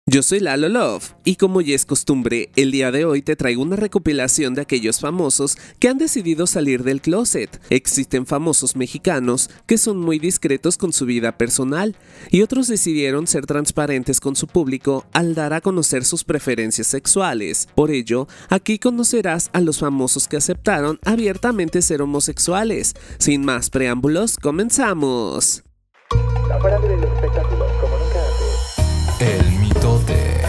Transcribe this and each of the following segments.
Yo soy Lalo Love y como ya es costumbre, el día de hoy te traigo una recopilación de aquellos famosos que han decidido salir del closet. Existen famosos mexicanos que son muy discretos con su vida personal y otros decidieron ser transparentes con su público al dar a conocer sus preferencias sexuales. Por ello, aquí conocerás a los famosos que aceptaron abiertamente ser homosexuales. Sin más preámbulos, comenzamos. La parada del espectáculo como nunca antes. El mitote.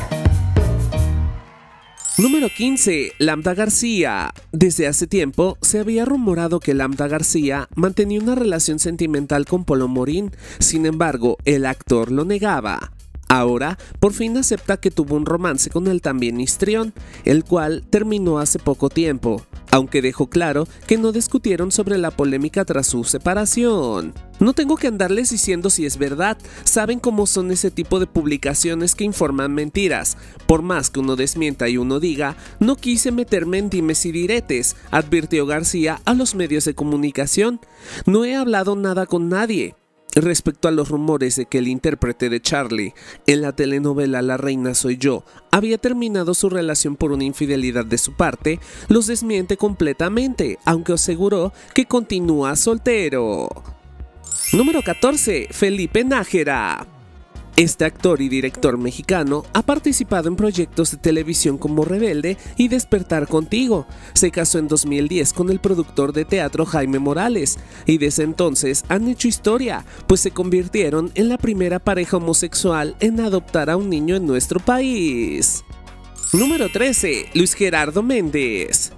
Número 15. Lambda García. Desde hace tiempo se había rumorado que Lambda García mantenía una relación sentimental con Polo Morín, sin embargo, el actor lo negaba. Ahora, por fin acepta que tuvo un romance con el también histrión, el cual terminó hace poco tiempo, aunque dejó claro que no discutieron sobre la polémica tras su separación. No tengo que andarles diciendo si es verdad, saben cómo son ese tipo de publicaciones que informan mentiras. Por más que uno desmienta y uno diga, no quise meterme en dimes y diretes, advirtió García a los medios de comunicación. No he hablado nada con nadie. Respecto a los rumores de que el intérprete de Charlie en la telenovela La Reina Soy Yo había terminado su relación por una infidelidad de su parte, los desmiente completamente, aunque aseguró que continúa soltero. Número 14. Felipe Nájera. Este actor y director mexicano ha participado en proyectos de televisión como Rebelde y Despertar Contigo. Se casó en 2010 con el productor de teatro Jaime Morales y desde entonces han hecho historia, pues se convirtieron en la primera pareja homosexual en adoptar a un niño en nuestro país. Número 13. Luis Gerardo Méndez.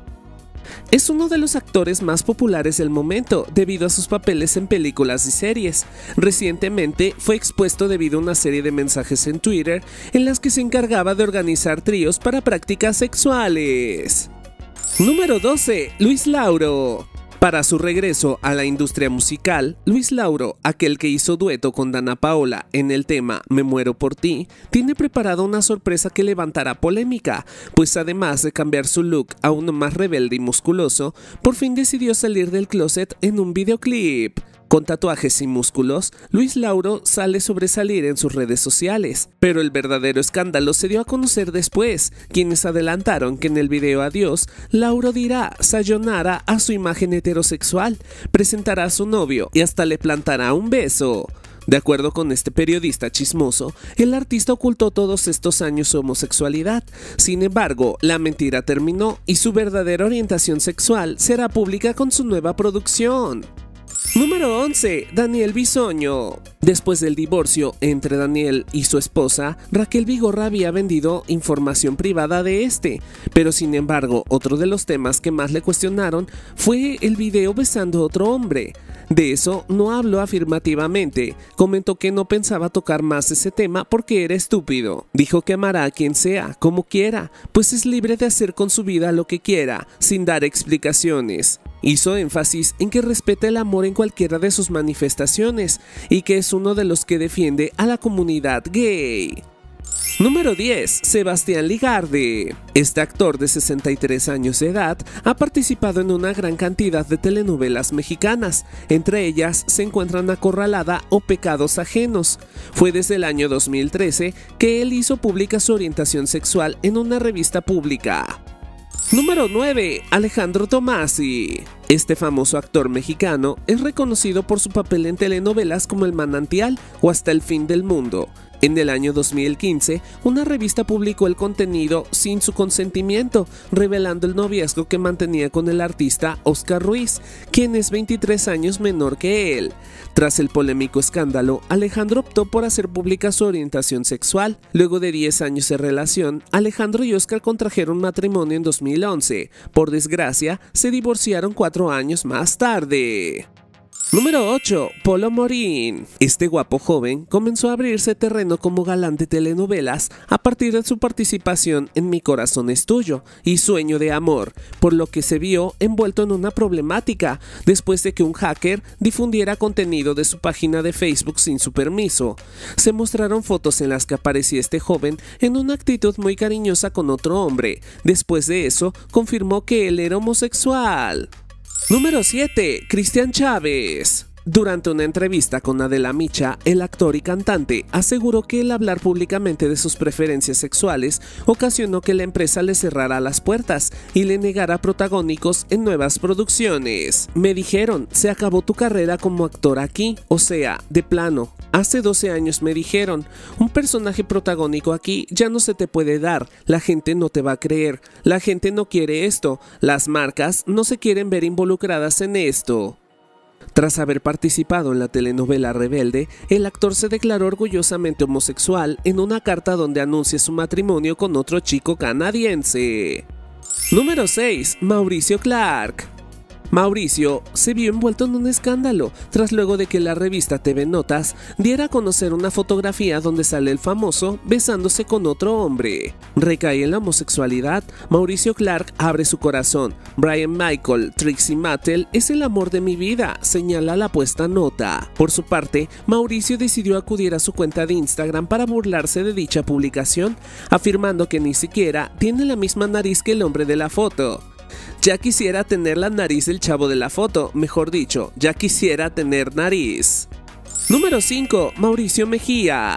Es uno de los actores más populares del momento debido a sus papeles en películas y series. Recientemente fue expuesto debido a una serie de mensajes en Twitter en las que se encargaba de organizar tríos para prácticas sexuales. Número 12. Luis Lauro. Para su regreso a la industria musical, Luis Lauro, aquel que hizo dueto con Dana Paola en el tema Me muero por ti, tiene preparada una sorpresa que levantará polémica, pues además de cambiar su look a uno más rebelde y musculoso, por fin decidió salir del closet en un videoclip. Con tatuajes y músculos, Luis Lauro sale sobresalir en sus redes sociales, pero el verdadero escándalo se dio a conocer después, quienes adelantaron que en el video Adiós, Lauro dirá sayonara a su imagen heterosexual, presentará a su novio y hasta le plantará un beso. De acuerdo con este periodista chismoso, el artista ocultó todos estos años su homosexualidad. Sin embargo, la mentira terminó y su verdadera orientación sexual será pública con su nueva producción. Número 11. Daniel Bisoño. Después del divorcio entre Daniel y su esposa, Raquel Vigorra había vendido información privada de este, pero sin embargo, otro de los temas que más le cuestionaron fue el video besando a otro hombre. De eso no habló afirmativamente, comentó que no pensaba tocar más ese tema porque era estúpido. Dijo que amará a quien sea, como quiera, pues es libre de hacer con su vida lo que quiera, sin dar explicaciones. Hizo énfasis en que respeta el amor en cualquiera de sus manifestaciones y que es uno de los que defiende a la comunidad gay. Número 10. Sebastián Ligarde. Este actor de 63 años de edad ha participado en una gran cantidad de telenovelas mexicanas, entre ellas se encuentran Acorralada o Pecados Ajenos. Fue desde el año 2013 que él hizo pública su orientación sexual en una revista pública. Número 9. Alejandro Tommasi. Este famoso actor mexicano es reconocido por su papel en telenovelas como El Manantial o Hasta el fin del mundo. En el año 2015, una revista publicó el contenido sin su consentimiento, revelando el noviazgo que mantenía con el artista Oscar Ruiz, quien es 23 años menor que él. Tras el polémico escándalo, Alejandro optó por hacer pública su orientación sexual. Luego de 10 años de relación, Alejandro y Oscar contrajeron matrimonio en 2011. Por desgracia, se divorciaron 4 años más tarde. Número 8. Polo Morín. Este guapo joven comenzó a abrirse terreno como galán de telenovelas a partir de su participación en Mi corazón es tuyo y Sueño de amor, por lo que se vio envuelto en una problemática después de que un hacker difundiera contenido de su página de Facebook sin su permiso. Se mostraron fotos en las que aparecía este joven en una actitud muy cariñosa con otro hombre. Después de eso, confirmó que él era homosexual. Número 7. Cristian Chávez. Durante una entrevista con Adela Micha, el actor y cantante aseguró que el hablar públicamente de sus preferencias sexuales ocasionó que la empresa le cerrara las puertas y le negara protagónicos en nuevas producciones. Me dijeron, se acabó tu carrera como actor aquí, o sea, de plano. Hace 12 años me dijeron, un personaje protagónico aquí ya no se te puede dar, la gente no te va a creer, la gente no quiere esto, las marcas no se quieren ver involucradas en esto. Tras haber participado en la telenovela Rebelde, el actor se declaró orgullosamente homosexual en una carta donde anuncia su matrimonio con otro chico canadiense. Número 6. Mauricio Clark. Mauricio se vio envuelto en un escándalo tras luego de que la revista TV Notas diera a conocer una fotografía donde sale el famoso besándose con otro hombre. Recae en la homosexualidad, Mauricio Clark abre su corazón. Brian Michael, Trixie Mattel es el amor de mi vida, señala la puesta nota. Por su parte, Mauricio decidió acudir a su cuenta de Instagram para burlarse de dicha publicación, afirmando que ni siquiera tiene la misma nariz que el hombre de la foto. Ya quisiera tener la nariz del chavo de la foto, mejor dicho, ya quisiera tener nariz. Número 5. Mauricio Mejía.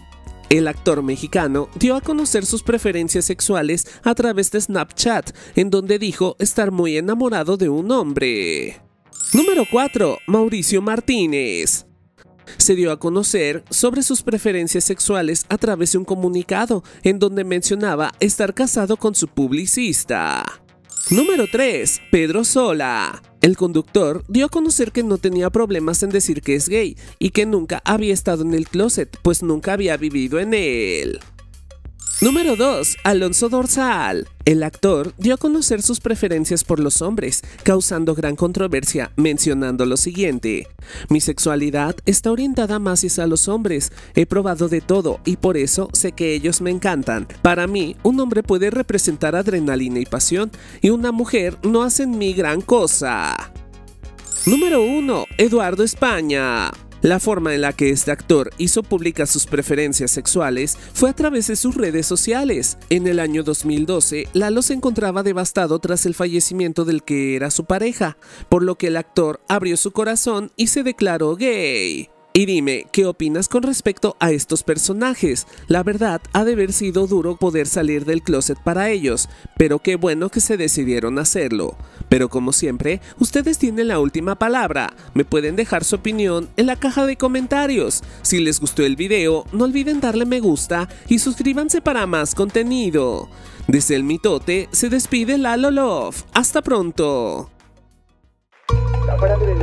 El actor mexicano dio a conocer sus preferencias sexuales a través de Snapchat, en donde dijo estar muy enamorado de un hombre. Número 4. Mauricio Martínez. Se dio a conocer sobre sus preferencias sexuales a través de un comunicado, en donde mencionaba estar casado con su publicista. Número 3. Pedro Sola. El conductor dio a conocer que no tenía problemas en decir que es gay y que nunca había estado en el closet, pues nunca había vivido en él. Número 2. Alonso Dorsal. El actor dio a conocer sus preferencias por los hombres, causando gran controversia, mencionando lo siguiente: mi sexualidad está orientada más hacia los hombres, he probado de todo y por eso sé que ellos me encantan. Para mí, un hombre puede representar adrenalina y pasión, y una mujer no hace en mí gran cosa. Número 1. Eduardo España. La forma en la que este actor hizo públicas sus preferencias sexuales fue a través de sus redes sociales. En el año 2012, Lalo se encontraba devastado tras el fallecimiento del que era su pareja, por lo que el actor abrió su corazón y se declaró gay. Y dime, ¿qué opinas con respecto a estos personajes? La verdad, ha de haber sido duro poder salir del closet para ellos, pero qué bueno que se decidieron hacerlo. Pero como siempre, ustedes tienen la última palabra. Me pueden dejar su opinión en la caja de comentarios. Si les gustó el video, no olviden darle me gusta y suscríbanse para más contenido. Desde el mitote se despide Lalo Love. ¡Hasta pronto! La farándula